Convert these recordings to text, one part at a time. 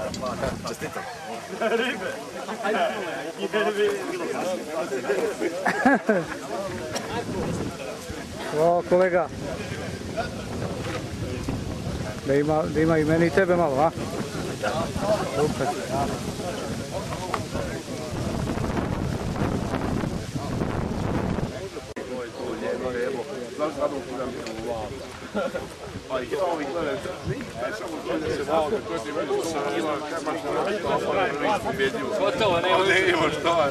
Čestitam. Ribe. O, kolega. Da ima i meni i tebe malo, a? Super. Gotovo, ne ima što.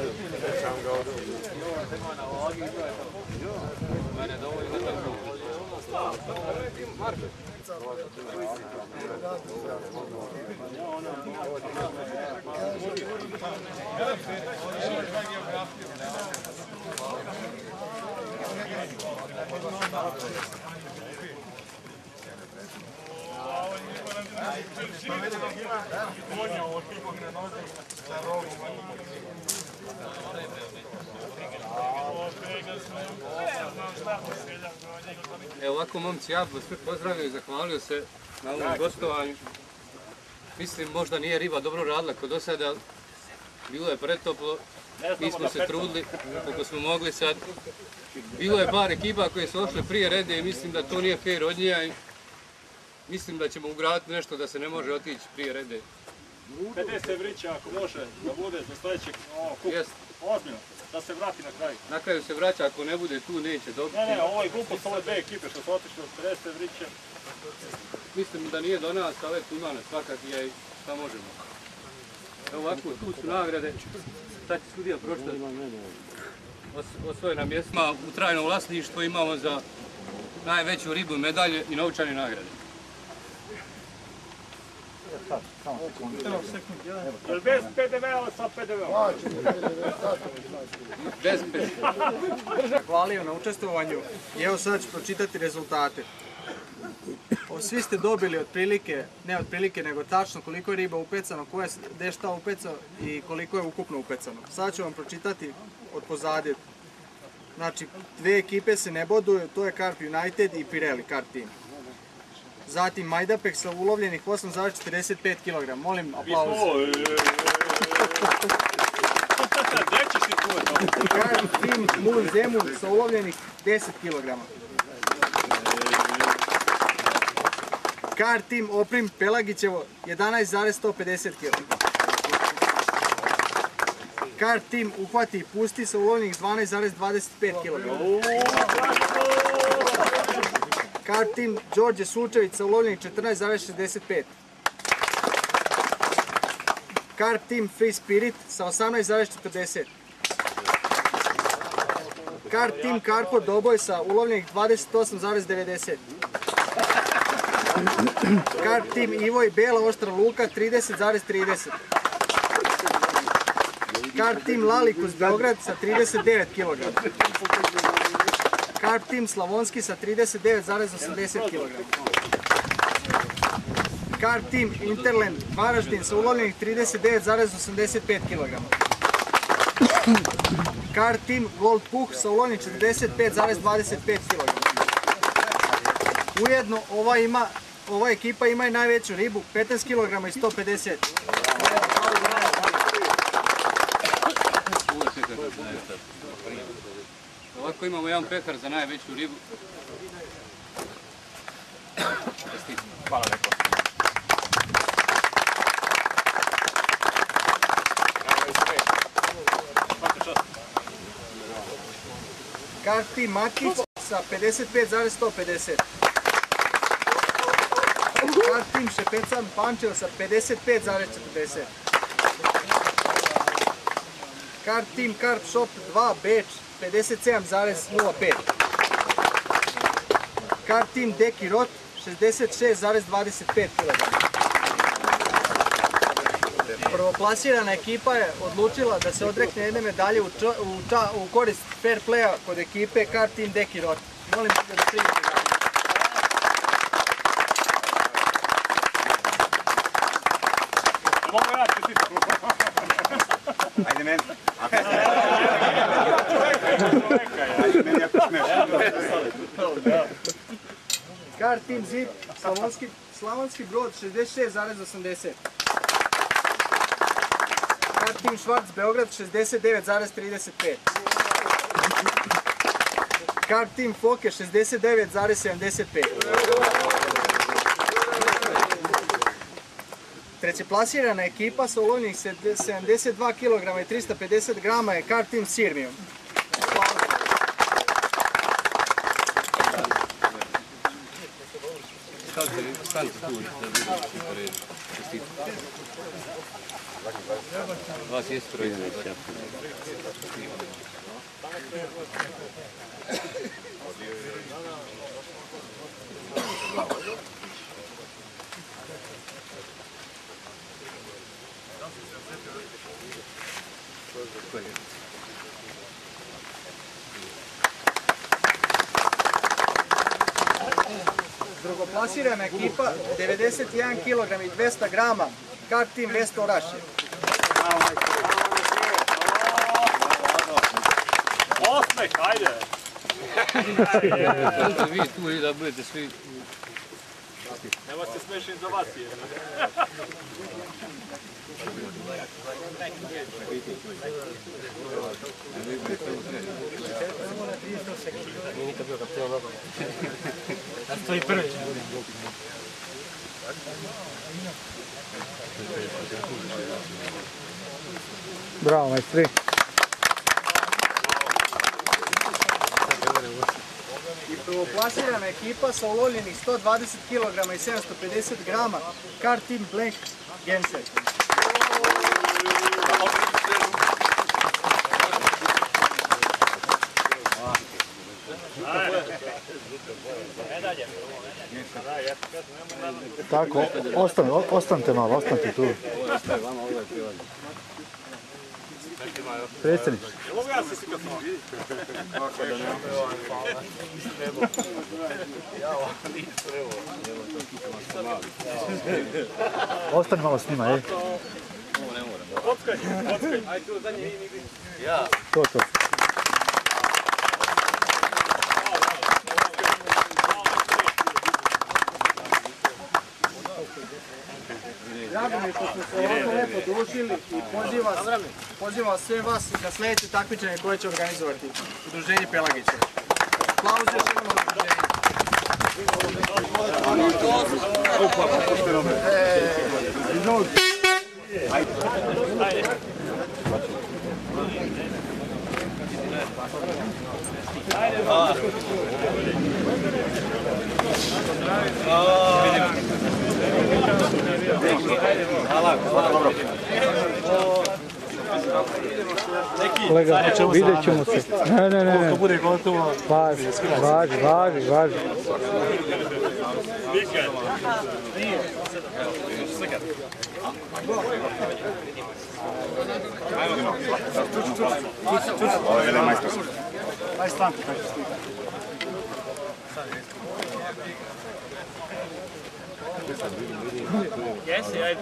Evo ovako, momci, ja bih sve pozdravio i zahvalio se na ovom gostovanju. Mislim, možda nije riba dobro radila kod do sada, bilo je pretoplo, mi smo se trudili koliko smo mogli sad. Bilo je par ekipa koje su ošle prije rede i mislim da to nije fair od njega i mislim da ćemo ugraditi nešto da se ne može otići prije rede. 50 vrića ako može da bude za sljedećeg kupa. Ozbiljno, da se vrati na kraju. Na kraju se vraća, ako ne bude tu neće dobiti. Ne, ovo je glupost, ove dve ekipe što su otišli od 50 vrića. Mislim da nije do nas, ali tu ima nas svakaki i šta možemo. Evo ovako, tu su nagrade. Sad će sudija pročitati osvojena mjesta. U trajnom vlasništvu imamo za najveću ribu medalje i novčane nagrade. Jel bez PDV-a ili sa PDV-a? Bez PDV-a. Hvalio na učestvovanju i evo sad ću pročitati rezultate. Svi ste dobili otprilike, ne otprilike, nego tačno koliko je riba upecano, gdje je šta upecao i koliko je ukupno upecano. Sad ću vam pročitati od pozadje. Znači, dve ekipe se ne boduju, to je Carp United i Pirelli Carp Team. Zatim Majdapex sa ulovljenih 8,45 kg. Molim aplauz. Carp Team Mul Zemun sa ulovljenih 10 kg. Carp Team Oprim Pelagićevo 11,150 kg. Carp Team Uhvati i Pusti sa ulovljenih 12,25 kg. Carp Team Đorđe Sučević sa ulovljenih 14,65. Carp Team Free Spirit sa 18,40. Carp Team Karpo Doboj sa ulovljenih 28,90. Carp Team Ivo i Bela Oštra Luka 30,30. Carp Team Lalikus Beograd sa 39 kg. Carp Team Slavonski sa 39,80 kg. Carp Team Interland Varaždin sa ulovljenih 39,85 kg. Carp Team Gold Puh sa ulovljenih 45,25 kg. Ujedno ova ekipa ima i najveću ribu, 15 kg i 150. Ovako imamo jedan pehar za najveću ribu. Hvala lepo. Carp Team Makić sa 55,150. Carp Team Šepecan Pančevo sa 55,40. Carp Team Carp Shop 2 Beč 57,05. Carp Team Deki Rot 66,25 kg. Prvoplasirana ekipa je odlučila da se odrekne jedne medalje u korist fair playa kod ekipe Carp Team Deki Rot. Molim da primite medalje. Mogu ja čestiti. Ajde meni. Carp Team Zip Slavonski Brod 66,80. Kart Team Švarc Beograd 69,35. Kart Team Foke 69,75. Trećeplasirana ekipa sa ulovljenih 72 kg i 350 g je Kart Team Sirmium. Vas je stroj. Drugoplasirana ekipa 91 kg i 200 g Kart Team West Orašje. Osmeh, ajde! Vi tu i da budete svi... Nema se smešni za vas je. Nije nikad bio kapitan noga. Ja stoji prvi. Bravo, majstri. I prvoplasirana ekipa sa ulovljenih 120 kg i 750 g Kart Team Blank Genser. Tako, ostanite malo, ostanite tu. Predsjednič. Mogu ja se sikati malo? Ostani malo s njima, ej. Kockaj, kockaj. Ajde tu zadnje igri. Ja. To. Drago mi je što smo se ovako lepo družili i pozivam sve vas na sljedeće takmičenje koje će organizovati Udruženje Pelagića. Aplauz još jednom Kolega, vidjet ćemo se. Ne. Koliko bude gotovo. Važi. Vikend. Jesi, ajde.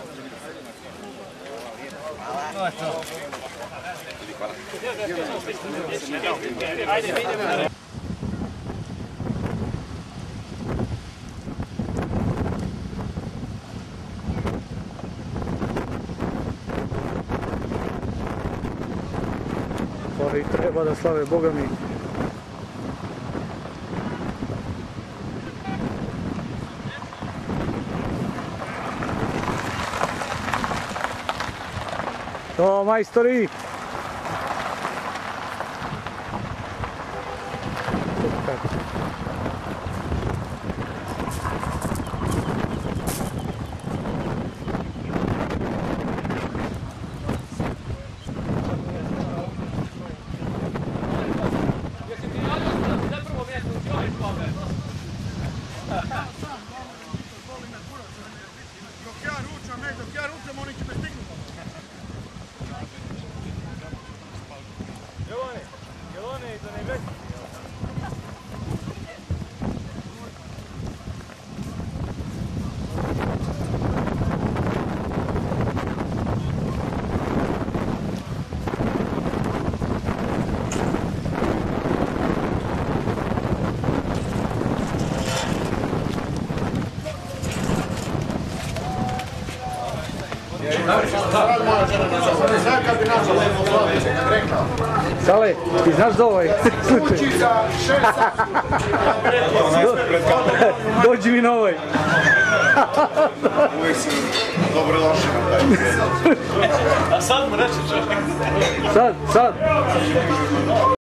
Ajde, vidimo. Oni treba da slave Boga mi. To, majstori! Sale, ti znaš za ovaj slučaj? Dođi mi na ovaj. Uvijek sam dobrodošli na taj. A sad mu reći čovjek. Sad.